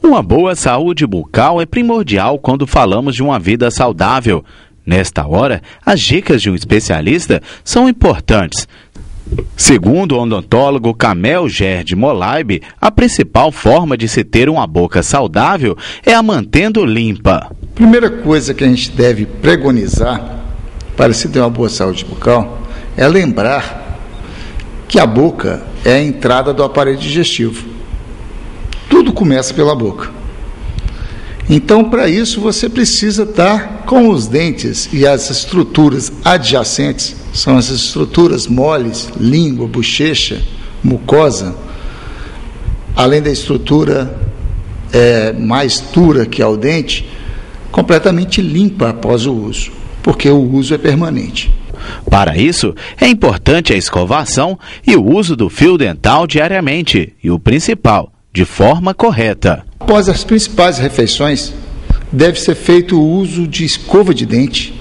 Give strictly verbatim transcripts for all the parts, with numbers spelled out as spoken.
Uma boa saúde bucal é primordial quando falamos de uma vida saudável. Nesta hora, as dicas de um especialista são importantes. Segundo o odontólogo Camel Gerd Molaib, a principal forma de se ter uma boca saudável é a mantendo limpa. Primeira coisa que a gente deve pregonizar para se ter uma boa saúde bucal é lembrar que a boca é a entrada do aparelho digestivo. Tudo começa pela boca. Então, para isso, você precisa estar com os dentes e as estruturas adjacentes, são as estruturas moles, língua, bochecha, mucosa, além da estrutura é, mais dura que é o dente, completamente limpa após o uso, porque o uso é permanente. Para isso, é importante a escovação e o uso do fio dental diariamente, e o principal, de forma correta. Após as principais refeições, deve ser feito o uso de escova de dente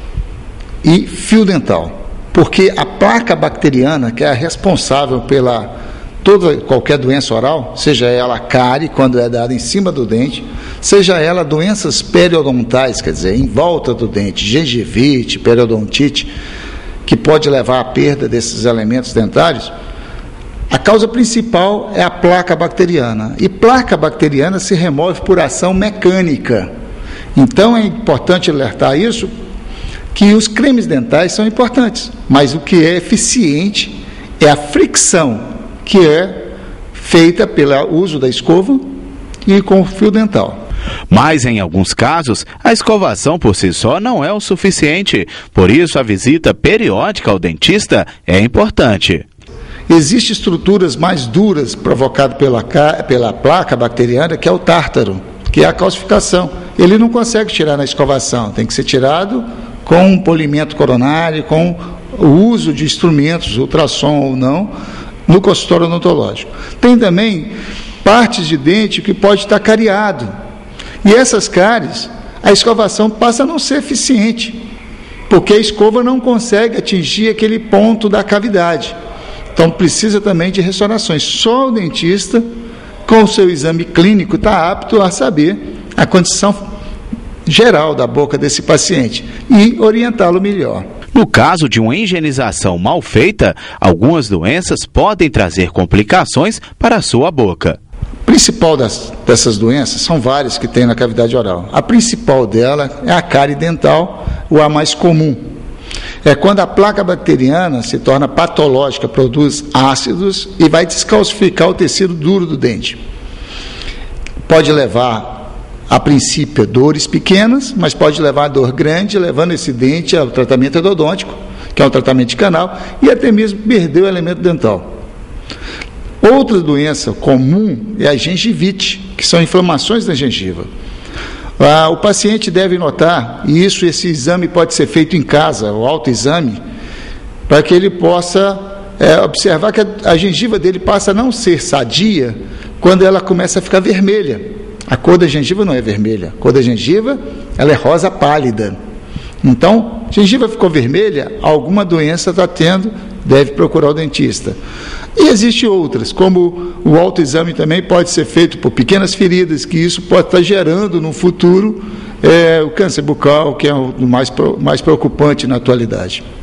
e fio dental, porque a placa bacteriana, que é a responsável pela toda, qualquer doença oral, seja ela cárie, quando é dada em cima do dente, seja ela doenças periodontais, quer dizer, em volta do dente, gengivite, periodontite, que pode levar à perda desses elementos dentários, a causa principal é a placa bacteriana. E placa bacteriana se remove por ação mecânica. Então é importante alertar isso, que os cremes dentais são importantes, mas o que é eficiente é a fricção, que é feita pelo uso da escova e com o fio dental. Mas, em alguns casos, a escovação por si só não é o suficiente. Por isso, a visita periódica ao dentista é importante. Existem estruturas mais duras provocadas pela, pela placa bacteriana, que é o tártaro, que é a calcificação. Ele não consegue tirar na escovação, tem que ser tirado com um polimento coronário, com o uso de instrumentos, ultrassom ou não, no consultório odontológico. Tem também partes de dente que pode estar cariado. E essas cáries, a escovação passa a não ser eficiente, porque a escova não consegue atingir aquele ponto da cavidade. Então, precisa também de restaurações. Só o dentista, com o seu exame clínico, está apto a saber a condição geral da boca desse paciente e orientá-lo melhor. No caso de uma higienização mal feita, algumas doenças podem trazer complicações para a sua boca. A principal das, dessas doenças, são várias que tem na cavidade oral. A principal dela é a cárie dental, ou a mais comum. É quando a placa bacteriana se torna patológica, produz ácidos e vai descalcificar o tecido duro do dente. Pode levar, a princípio, dores pequenas, mas pode levar a dor grande, levando esse dente ao tratamento endodôntico, que é um tratamento de canal, e até mesmo perder o elemento dental. Outra doença comum é a gengivite, que são inflamações da gengiva. Ah, o paciente deve notar, e isso, esse exame pode ser feito em casa, o autoexame, para que ele possa é, observar que a, a gengiva dele passa a não ser sadia quando ela começa a ficar vermelha. A cor da gengiva não é vermelha, a cor da gengiva ela é rosa pálida. Então, a gengiva ficou vermelha, alguma doença está tendo, deve procurar o dentista. E existem outras, como o autoexame também pode ser feito por pequenas feridas, que isso pode estar gerando no futuro é, o câncer bucal, que é o mais, mais preocupante na atualidade.